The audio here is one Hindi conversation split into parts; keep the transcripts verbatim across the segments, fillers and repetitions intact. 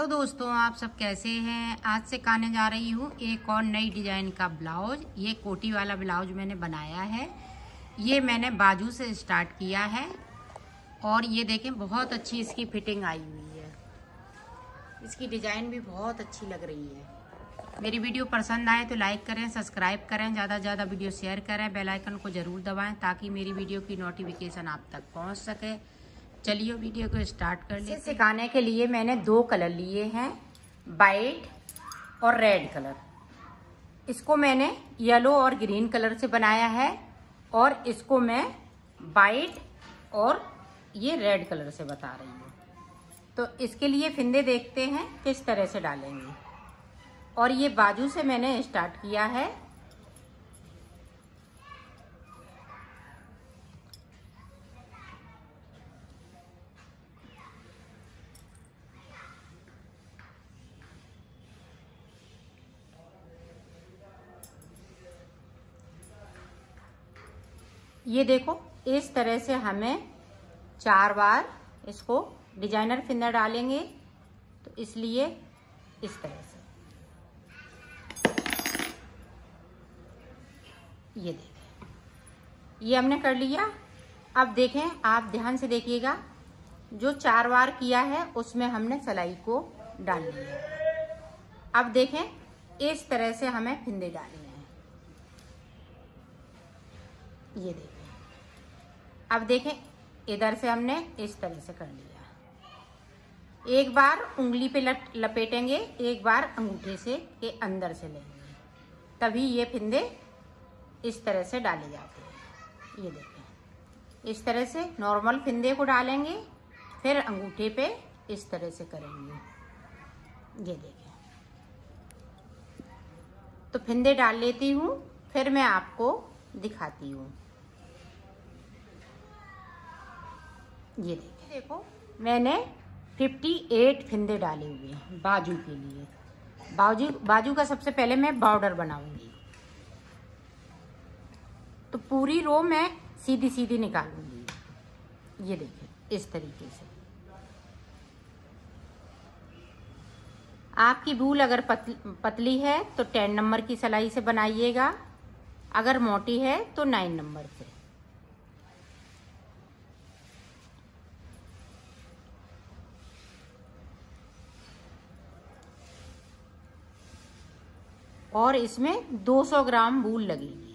हेलो दोस्तों, आप सब कैसे हैं। आज से करने जा रही हूँ एक और नई डिजाइन का ब्लाउज। ये कोटी वाला ब्लाउज मैंने बनाया है। ये मैंने बाजू से स्टार्ट किया है और ये देखें बहुत अच्छी इसकी फिटिंग आई हुई है। इसकी डिजाइन भी बहुत अच्छी लग रही है। मेरी वीडियो पसंद आए तो लाइक करें, सब्सक्राइब करें, ज़्यादा से ज़्यादा वीडियो शेयर करें, बेल आइकन को ज़रूर दबाएं ताकि मेरी वीडियो की नोटिफिकेशन आप तक पहुँच सके। चलिए वीडियो को स्टार्ट कर लेते हैं। सिखाने के लिए मैंने दो कलर लिए हैं, वाइट और रेड कलर। इसको मैंने येलो और ग्रीन कलर से बनाया है और इसको मैं वाइट और ये रेड कलर से बता रही हूँ। तो इसके लिए फिंदे देखते हैं किस तरह से डालेंगे। और ये बाजू से मैंने स्टार्ट किया है। ये देखो, इस तरह से हमें चार बार इसको डिजाइनर फिंदा डालेंगे, तो इसलिए इस तरह से ये देखें, ये हमने कर लिया। अब देखें, आप ध्यान से देखिएगा, जो चार बार किया है उसमें हमने सिलाई को डाल लिया। अब देखें, इस तरह से हमें फिंदे डालने हैं। ये देखें, अब देखें, इधर से हमने इस तरह से कर लिया। एक बार उंगली पे लपेटेंगे, एक बार अंगूठे से के अंदर से लेंगे, तभी ये फिंदे इस तरह से डाले जाते हैं। ये देखें, इस तरह से नॉर्मल फिंदे को डालेंगे, फिर अंगूठे पे इस तरह से करेंगे। ये देखें, तो फिंदे डाल लेती हूँ, फिर मैं आपको दिखाती हूँ। ये देखें, देखो मैंने अट्ठावन फिंदे डाले हुए हैं बाजू के लिए। बाजू बाजू का सबसे पहले मैं बॉर्डर बनाऊंगी, तो पूरी रो मैं सीधी सीधी निकालूंगी। ये देखें, इस तरीके से। आपकी बूल अगर पतली, पतली है तो टेन नंबर की सिलाई से बनाइएगा, अगर मोटी है तो नाइन नंबर से। और इसमें दो सौ ग्राम बूल लगेगी,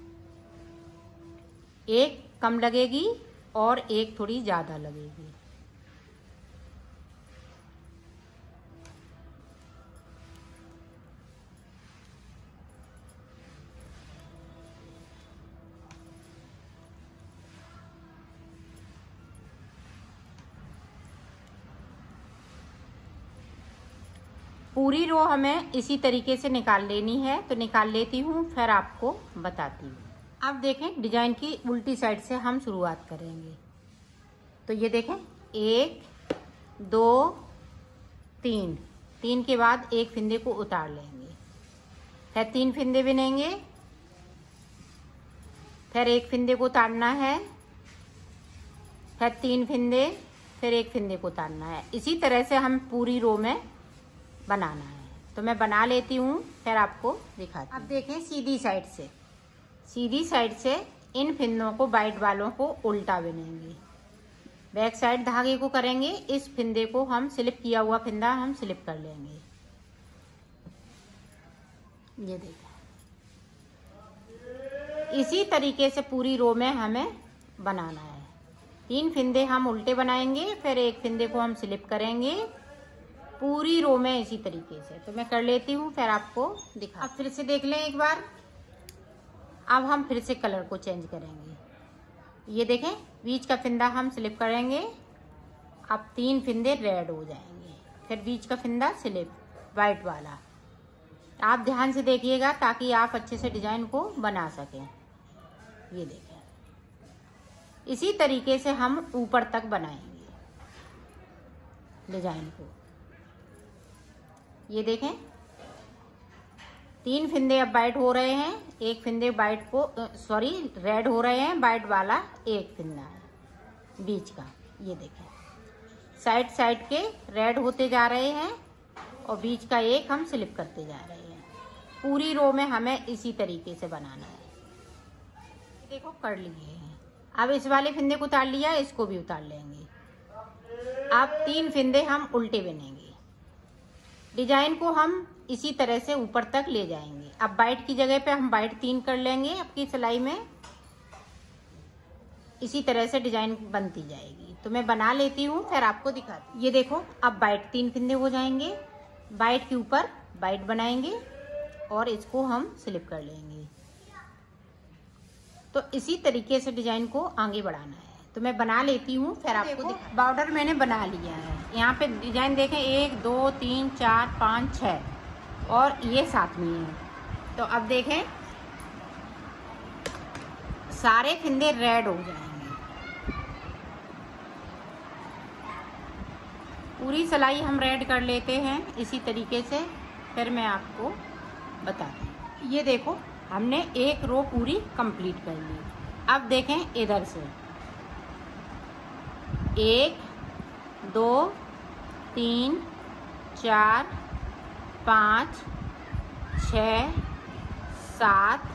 एक कम लगेगी और एक थोड़ी ज्यादा लगेगी। पूरी रो हमें इसी तरीके से निकाल लेनी है, तो निकाल लेती हूँ, फिर आपको बताती हूँ। अब देखें, डिजाइन की उल्टी साइड से हम शुरुआत करेंगे। तो ये देखें, एक दो तीन, तीन के बाद एक फिंदे को उतार लेंगे, फिर तीन फिंदे बिनेंगे, फिर एक फिंदे को उतारना है, फिर तीन फिंदे, फिर एक फिंदे को उतारना है। इसी तरह से हम पूरी रो में बनाना है। तो मैं बना लेती हूँ, फिर आपको दिखाती हूँ। अब देखें, सीधी साइड से सीधी साइड से इन फिंदों को, वाइट वालों को उल्टा बिनेंगे। बैक साइड धागे को करेंगे, इस फिंदे को हम स्लिप किया हुआ फिंदा हम स्लिप कर लेंगे। ये देखें, इसी तरीके से पूरी रो में हमें बनाना है। तीन फिंदे हम उल्टे बनाएंगे, फिर एक फिंदे को हम स्लिप करेंगे पूरी रो में इसी तरीके से। तो मैं कर लेती हूँ, फिर आपको दिखा। अब फिर से देख लें एक बार। अब हम फिर से कलर को चेंज करेंगे। ये देखें, बीच का फिंदा हम स्लिप करेंगे। अब तीन फिंदे रेड हो जाएंगे, फिर बीच का फिंदा स्लिप वाइट वाला। आप ध्यान से देखिएगा ताकि आप अच्छे से डिजाइन को बना सकें। ये देखें, इसी तरीके से हम ऊपर तक बनाएंगे डिजाइन को। ये देखें, तीन फिंदे अब वाइट हो रहे हैं, एक फिंदे वाइट को सॉरी रेड हो रहे हैं, वाइट वाला एक फिंदा है बीच का। ये देखें, साइड साइड के रेड होते जा रहे हैं और बीच का एक हम स्लिप करते जा रहे हैं। पूरी रो में हमें इसी तरीके से बनाना है। देखो कर लिए हैं। अब इस वाले फंदे को उतार लिया, इसको भी उतार लेंगे। अब तीन फंदे हम उल्टे बनेंगे। डिजाइन को हम इसी तरह से ऊपर तक ले जाएंगे। अब बाइट की जगह पे हम बाइट तीन कर लेंगे। आपकी सिलाई में इसी तरह से डिजाइन बनती जाएगी। तो मैं बना लेती हूँ, फिर आपको दिखाती हूँ। ये देखो, अब बाइट तीन फंदे हो जाएंगे। बाइट के ऊपर बाइट बनाएंगे और इसको हम स्लिप कर लेंगे। तो इसी तरीके से डिजाइन को आगे बढ़ाना है। तो मैं बना लेती हूँ, फिर आपको दिखा। बॉर्डर मैंने बना लिया है। यहाँ पे डिजाइन देखें, एक दो तीन चार पाँच छः और ये सातवीं है। तो अब देखें, सारे फंदे रेड हो जाएंगे। पूरी सिलाई हम रेड कर लेते हैं इसी तरीके से। फिर मैं आपको बताती हूँ। ये देखो, हमने एक रो पूरी कंप्लीट कर ली। अब देखें इधर से, एक दो तीन चार पाँच छः सात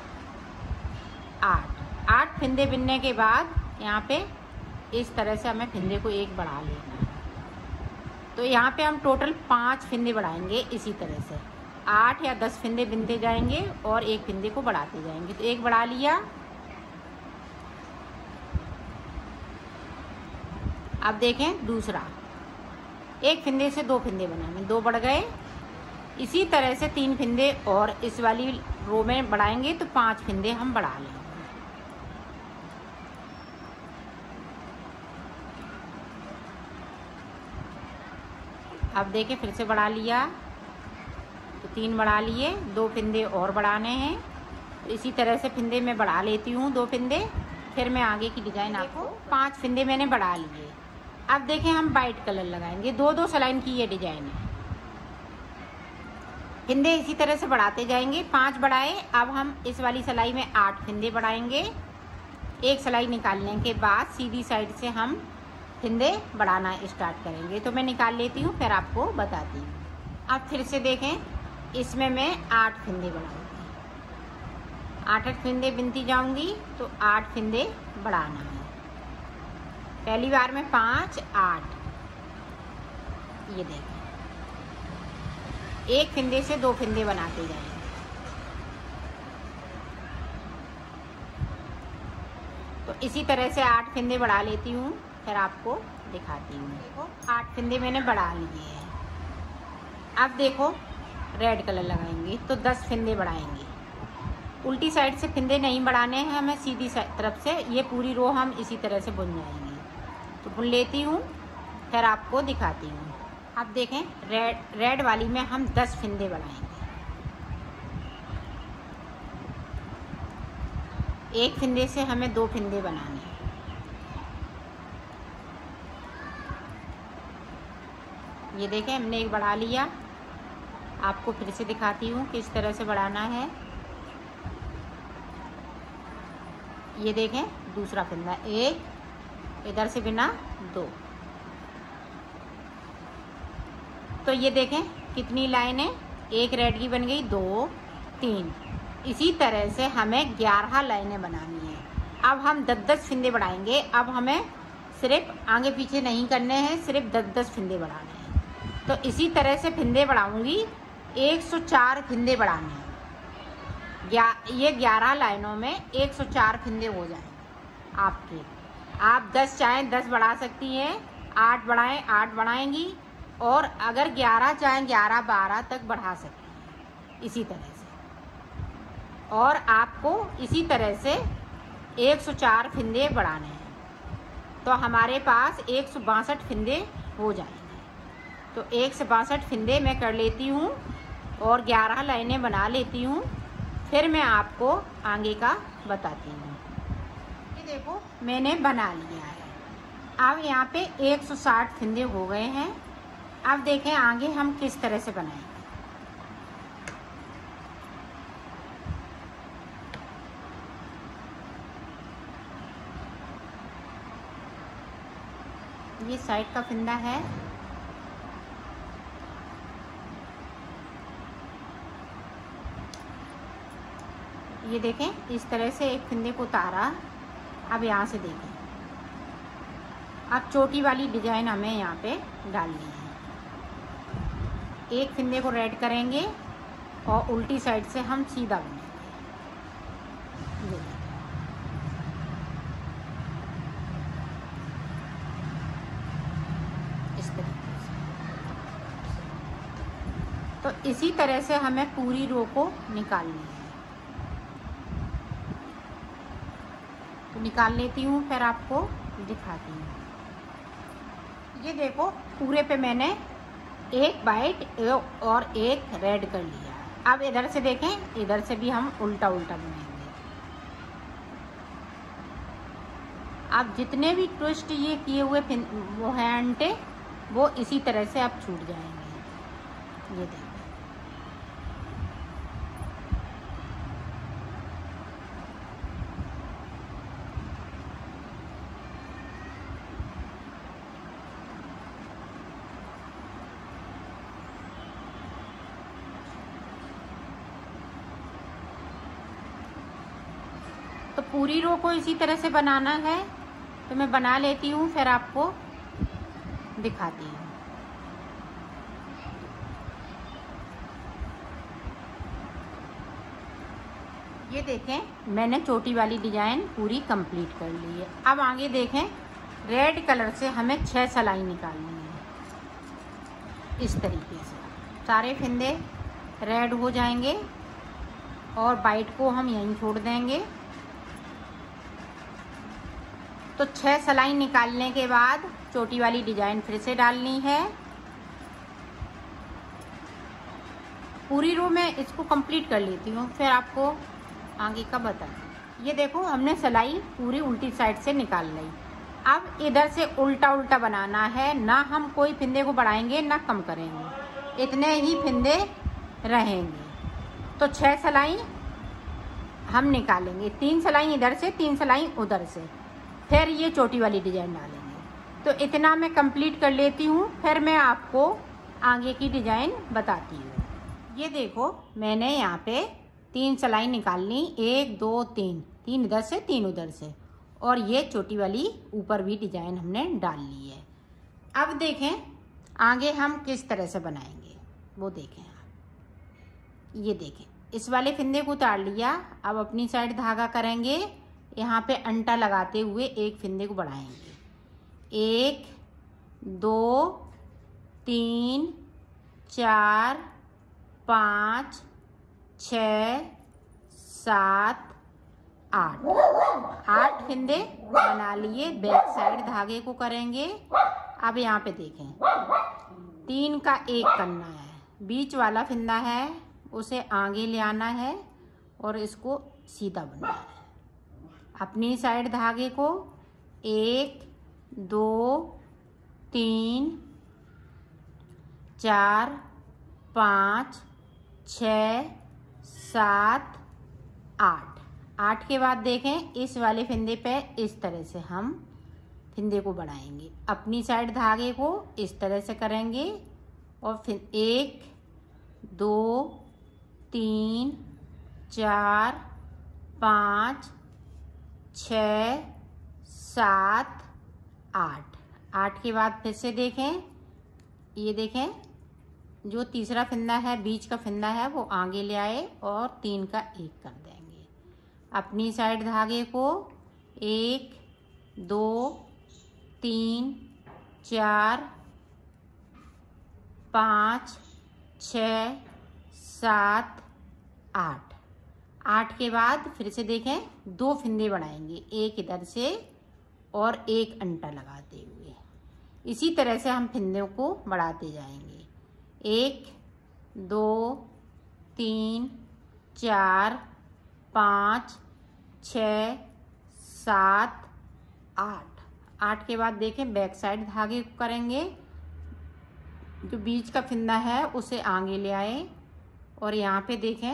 आठ आठ फंदे बिनने के बाद यहाँ पे इस तरह से हमें फंदे को एक बढ़ा लेना है। तो यहाँ पे हम टोटल पाँच फंदे बढ़ाएंगे। इसी तरह से आठ या दस फंदे बिनते जाएंगे और एक फंदे को बढ़ाते जाएंगे। तो एक बढ़ा लिया। अब देखें दूसरा, एक फंदे से दो फंदे बनाएंगे, दो बढ़ गए। इसी तरह से तीन फंदे और इस वाली रो में बढ़ाएंगे तो पांच फंदे हम बढ़ा लेंगे। अब देखें, फिर से बढ़ा लिया तो तीन बढ़ा लिए, दो फंदे और बढ़ाने हैं। तो इसी तरह से फंदे मैं बढ़ा लेती हूँ, दो फंदे। फिर मैं आगे की डिजाइन आपको, पांच फंदे मैंने बढ़ा लिए। अब देखें, हम वाइट कलर लगाएंगे। दो दो सलाइन की ये डिजाइन है। फंदे इसी तरह से बढ़ाते जाएंगे। पांच बढ़ाए। अब हम इस वाली सिलाई में आठ फंदे बढ़ाएंगे। एक सिलाई निकालने के बाद सीधी साइड से हम फंदे बढ़ाना स्टार्ट करेंगे। तो मैं निकाल लेती हूँ, फिर आपको बताती हूँ। अब फिर से देखें, इसमें मैं आठ फंदे बढ़ाऊंगी। आठ आठ फंदे बिनती जाऊंगी तो आठ फंदे बढ़ाना है। पहली बार में पाँच, आठ। ये देखें, एक फंदे से दो फंदे बनाते जाएंगे। तो इसी तरह से आठ फंदे बढ़ा लेती हूँ, फिर आपको दिखाती हूँ। देखो, आठ फंदे मैंने बढ़ा लिए हैं। अब देखो, रेड कलर लगाएंगे तो दस फंदे बढ़ाएंगे। उल्टी साइड से फंदे नहीं बढ़ाने हैं हमें, सीधी तरफ से। ये पूरी रो हम इसी तरह से बुन जाएंगे। तो बुन लेती हूँ, फिर आपको दिखाती हूँ। अब देखें, रेड रेड वाली में हम दस फंदे बढ़ाएंगे। एक फंदे से हमें दो फंदे बनाने हैं। ये देखें, हमने एक बढ़ा लिया। आपको फिर से दिखाती हूँ किस तरह से बढ़ाना है। ये देखें, दूसरा फंदा, एक इधर से बिना दो। तो ये देखें कितनी लाइनें, एक रेड की बन गई, दो तीन। इसी तरह से हमें ग्यारह लाइनें बनानी है। अब हम दस दस फंदे बढ़ाएंगे। अब हमें सिर्फ आगे पीछे नहीं करने हैं, सिर्फ दस दस फंदे बढ़ाने हैं। तो इसी तरह से फंदे बढ़ाऊंगी। एक सौ चार फंदे बढ़ाने हैं। ये ग्यारह लाइनों में एक सौ चार फंदे हो जाएंगे आपके। आप दस चाहें दस बढ़ा सकती हैं, आठ बढ़ाएं आठ बढ़ाएंगी, और अगर ग्यारह चाहें ग्यारह बारह तक बढ़ा सकती हैं इसी तरह से। और आपको इसी तरह से एक सौ चार फंदे बढ़ाने हैं। तो हमारे पास एक सौ बासठ फंदे हो जाएंगे। तो एक सौ बासठ फंदे मैं कर लेती हूँ और ग्यारह लाइनें बना लेती हूँ। फिर मैं आपको आगे का बताती हूँ। ये देखो, मैंने बना लिया है। अब यहाँ पे एक सौ साठ फंदे हो गए हैं। अब देखें आगे हम किस तरह से बनाएंगे। ये साइड का फंदा है। ये देखें, इस तरह से एक फंदे को उतारा। अब यहाँ से देखें, अब चोटी वाली डिजाइन हमें यहाँ पे डालनी है। एक फंदे को रेड करेंगे और उल्टी साइड से हम सीधा बनाएंगे। ये इस तरीके से। तो इसी तरह से हमें पूरी रो को निकालनी है। तो निकाल लेती हूँ, फिर आपको दिखाती हूँ। ये देखो, पूरे पे मैंने एक वाइट और एक रेड कर लिया। अब इधर से देखें, इधर से भी हम उल्टा उल्टा बनाएंगे। अब जितने भी ट्विस्ट ये किए हुए वो हैं अंटे, वो इसी तरह से अब छूट जाएंगे। ये देखो, तो पूरी रो को इसी तरह से बनाना है। तो मैं बना लेती हूँ, फिर आपको दिखाती हूँ। ये देखें, मैंने चोटी वाली डिजाइन पूरी कंप्लीट कर ली है। अब आगे देखें, रेड कलर से हमें छह सिलाई निकालनी है। इस तरीके से सारे फंदे रेड हो जाएंगे और वाइट को हम यहीं छोड़ देंगे। तो छह सिलाई निकालने के बाद चोटी वाली डिजाइन फिर से डालनी है। पूरी रो में इसको कंप्लीट कर लेती हूँ, फिर आपको आगे का बताएं। ये देखो, हमने सिलाई पूरी उल्टी साइड से निकाल ली। अब इधर से उल्टा उल्टा बनाना है। ना हम कोई फंदे को बढ़ाएंगे ना कम करेंगे, इतने ही फंदे रहेंगे। तो छह सिलाई हम निकालेंगे, तीन सिलाई इधर से, तीन सिलाई उधर से, फिर ये चोटी वाली डिजाइन डालेंगे। तो इतना मैं कंप्लीट कर लेती हूँ, फिर मैं आपको आगे की डिजाइन बताती हूँ। ये देखो, मैंने यहाँ पे तीन सिलाई निकाल ली, एक दो तीन, तीन इधर से तीन उधर से, और ये चोटी वाली ऊपर भी डिजाइन हमने डाल ली है। अब देखें आगे हम किस तरह से बनाएंगे, वो देखें आप। ये देखें, इस वाले फंदे को उतार लिया। अब अपनी साइड धागा करेंगे, यहाँ पे अंटा लगाते हुए एक फंदे को बढ़ाएंगे। एक दो तीन चार पाँच छ सात आठ, आठ फंदे बना लिए। बैक साइड धागे को करेंगे। अब यहाँ पे देखें, तीन का एक करना है, बीच वाला फंदा है उसे आगे ले आना है और इसको सीधा बनना है। अपनी साइड धागे को एक दो तीन चार पाँच छ सात आठ, आठ के बाद देखें, इस वाले फंदे पे इस तरह से हम फंदे को बढ़ाएंगे। अपनी साइड धागे को इस तरह से करेंगे और फिर एक दो तीन चार पाँच छ सात आठ, आठ के बाद फिर से देखें। ये देखें, जो तीसरा फंदा है, बीच का फंदा है, वो आगे ले आए और तीन का एक कर देंगे। अपनी साइड धागे को एक दो तीन चार पाँच छ सात आठ, आठ के बाद फिर से देखें, दो फंदे बढ़ाएंगे, एक इधर से और एक अंटा लगाते हुए। इसी तरह से हम फंदों को बढ़ाते जाएंगे। एक दो तीन चार पाँच छ सात आठ, आठ के बाद देखें, बैक साइड धागे को करेंगे। जो बीच का फंदा है उसे आगे ले आए और यहाँ पे देखें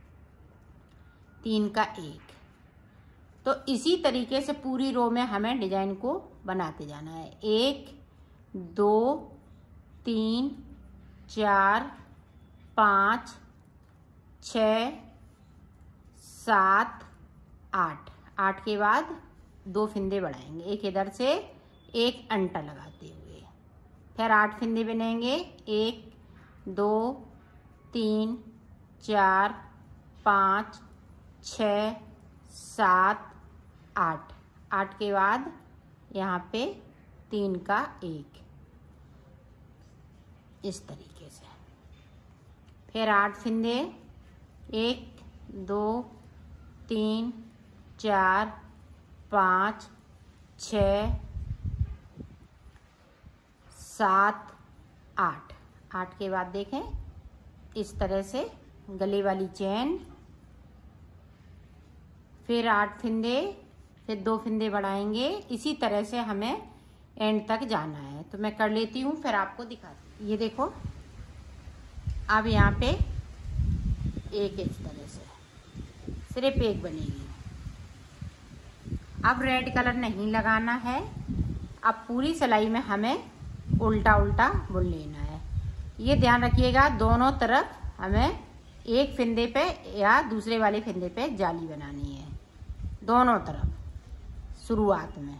तीन का एक। तो इसी तरीके से पूरी रो में हमें डिजाइन को बनाते जाना है। एक दो तीन चार पाँच छ सात, आठ। आठ के बाद दो फिंदे बढ़ाएंगे, एक इधर से एक अंटा लगाते हुए, फिर आठ फिंदे बनेंगे। एक, दो, तीन, चार, पाँच, छः, सात, आठ। आठ के बाद यहाँ पे तीन का एक, इस तरीके से। फिर आठ फिंदे, एक, दो, तीन, चार, पाँच, छः, सात, आठ। आठ के बाद देखें इस तरह से गले वाली चेन। फिर आठ फिंदे, फिर दो फिंदे बढ़ाएंगे। इसी तरह से हमें एंड तक जाना है। तो मैं कर लेती हूँ, फिर आपको दिखाती हूँ। ये देखो, अब यहाँ पे एक इस तरह से सिर्फ एक बनेगी। अब रेड कलर नहीं लगाना है। अब पूरी सिलाई में हमें उल्टा उल्टा बुन लेना है। ये ध्यान रखिएगा, दोनों तरफ हमें एक फिंदे पे या दूसरे वाले फिंदे पे जाली बनानी है, दोनों तरफ शुरुआत में।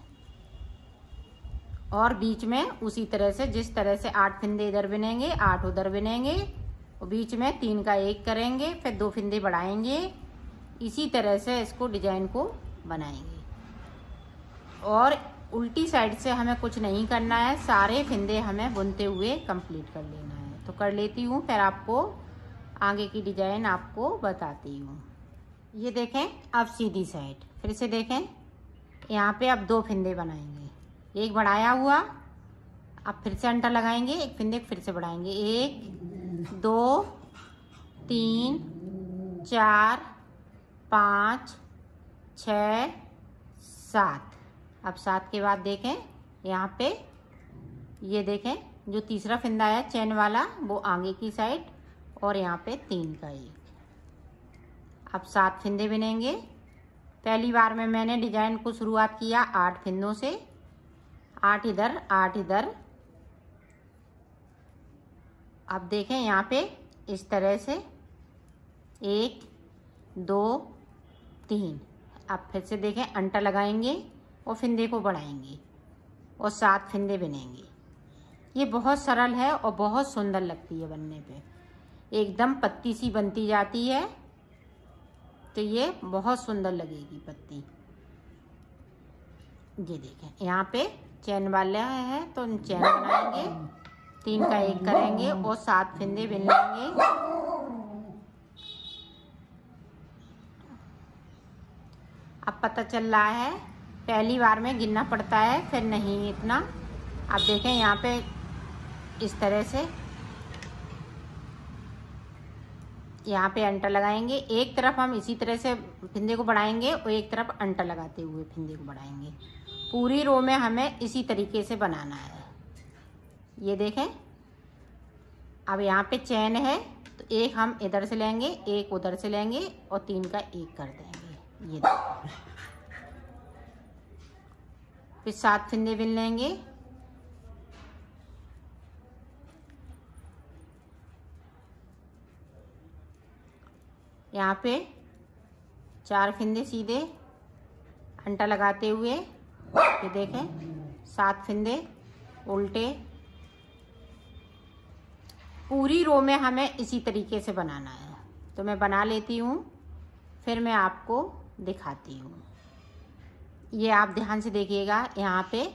और बीच में उसी तरह से, जिस तरह से आठ फिंदे इधर बनेंगे, आठ उधर बनेंगे, और बीच में तीन का एक करेंगे, फिर दो फिंदे बढ़ाएंगे। इसी तरह से इसको डिजाइन को बनाएंगे। और उल्टी साइड से हमें कुछ नहीं करना है, सारे फिंदे हमें बुनते हुए कंप्लीट कर लेना है। तो कर लेती हूँ, फिर आपको आगे की डिजाइन आपको बताती हूँ। ये देखें, अब सीधी साइड फिर से देखें, यहाँ पे अब दो फिंदे बनाएंगे, एक बढ़ाया हुआ, अब फिर से अंटा लगाएंगे, एक फिंदे फिर से बढ़ाएंगे। एक, दो, तीन, चार, पाँच, छ, सात। अब सात के बाद देखें यहाँ पे, ये देखें जो तीसरा फिंदा है चैन वाला, वो आगे की साइड, और यहाँ पे तीन का एक। अब सात फिंदे बनेंगे। पहली बार में मैंने डिजाइन को शुरुआत किया आठ फिंदों से, आठ इधर, आठ इधर। अब देखें यहाँ पे इस तरह से, एक, दो, तीन। अब फिर से देखें, अंटा लगाएंगे और फिंदे को बढ़ाएंगे और सात फिंदे बनेंगे। ये बहुत सरल है और बहुत सुंदर लगती है बनने पे, एकदम पत्ती सी बनती जाती है। तो ये बहुत सुंदर लगेगी पत्ती। ये देखें, यहाँ पे चैन वाला है तो चैन बनाएंगे, तीन का एक करेंगे और सात फिंदे बिन लेंगे। अब पता चल रहा है, पहली बार में गिनना पड़ता है, फिर नहीं इतना। अब देखें यहाँ पे इस तरह से, यहाँ पे अंटा लगाएंगे। एक तरफ हम इसी तरह से फिंदे को बढ़ाएंगे और एक तरफ अंटा लगाते हुए फिंदे को बढ़ाएंगे। पूरी रो में हमें इसी तरीके से बनाना है। ये देखें, अब यहाँ पे चैन है तो एक हम इधर से लेंगे, एक उधर से लेंगे और तीन का एक कर देंगे। ये देखें, फिर सात फिंदे बिन लेंगे। यहाँ पे चार फिंदे सीधे अंटा लगाते हुए, ये देखें सात फिंदे उल्टे। पूरी रो में हमें इसी तरीके से बनाना है। तो मैं बना लेती हूँ, फिर मैं आपको दिखाती हूँ। ये आप ध्यान से देखिएगा, यहाँ पे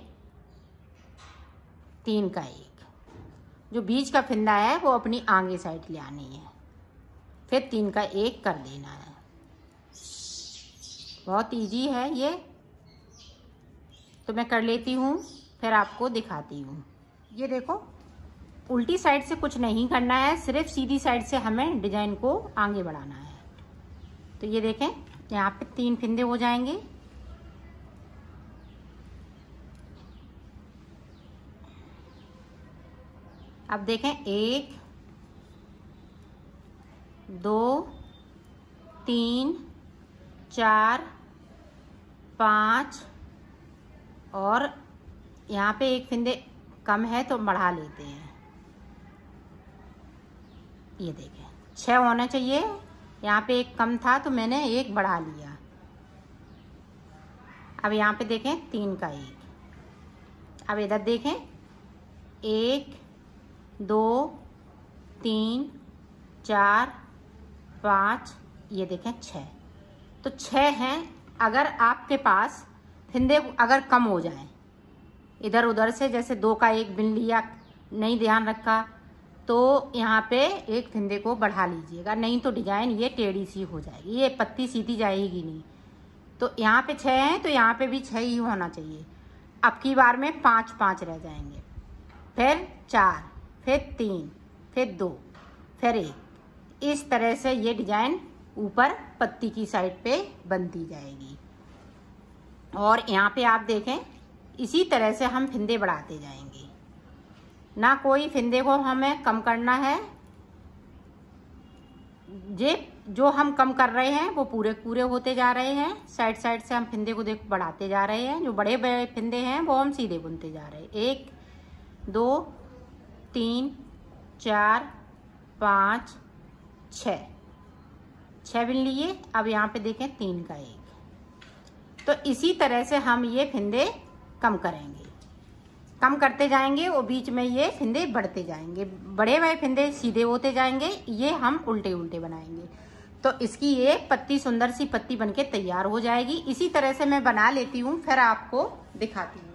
तीन का एक, जो बीच का फिंदा है वो अपनी आगे साइड ले आनी है, फिर तीन का एक कर देना है। बहुत इजी है ये। तो मैं कर लेती हूँ, फिर आपको दिखाती हूँ। ये देखो, उल्टी साइड से कुछ नहीं करना है, सिर्फ सीधी साइड से हमें डिजाइन को आगे बढ़ाना है। तो ये देखें, यहाँ पे तीन फिंदे हो जाएंगे। अब देखें, एक, दो, तीन, चार, पाँच, और यहाँ पे एक फिंदे कम है तो बढ़ा लेते हैं। ये देखें, छः होना चाहिए, यहाँ पे एक कम था तो मैंने एक बढ़ा लिया। अब यहाँ पे देखें तीन का एक। अब इधर देखें एक दो तीन चार पाँच, ये देखें छः। तो छः हैं। अगर आपके पास फिंदे अगर कम हो जाए इधर उधर से, जैसे दो का एक बिन लिया, नहीं ध्यान रखा, तो यहाँ पे एक फिंदे को बढ़ा लीजिएगा, नहीं तो डिजाइन ये टेढ़ी सी हो जाएगी, ये पत्ती सीधी जाएगी नहीं। तो यहाँ पे छः हैं तो यहाँ पे भी छः ही होना चाहिए। अब की बार में पाँच पाँच रह जाएंगे, फिर चार, फिर तीन, फिर दो, फिर एक। इस तरह से ये डिजाइन ऊपर पत्ती की साइड पे बनती जाएगी। और यहाँ पे आप देखें इसी तरह से हम फिंदे बढ़ाते जाएंगे, ना कोई फिंदे को हमें कम करना है। जे जो हम कम कर रहे हैं वो पूरे पूरे होते जा रहे हैं। साइड साइड से हम फिंदे को देख बढ़ाते जा रहे हैं। जो बड़े बड़े फिंदे हैं वो हम सीधे बुनते जा रहे हैं। एक दो तीन चार पाँच छः, छः बिन लिए। अब यहाँ पे देखें तीन का एक। तो इसी तरह से हम ये फिंदे कम करेंगे, कम करते जाएंगे और बीच में ये फिंदे बढ़ते जाएंगे। बड़े बड़े फिंदे सीधे होते जाएंगे, ये हम उल्टे उल्टे बनाएंगे। तो इसकी ये पत्ती सुंदर सी पत्ती बनके तैयार हो जाएगी। इसी तरह से मैं बना लेती हूँ, फिर आपको दिखाती हूँ।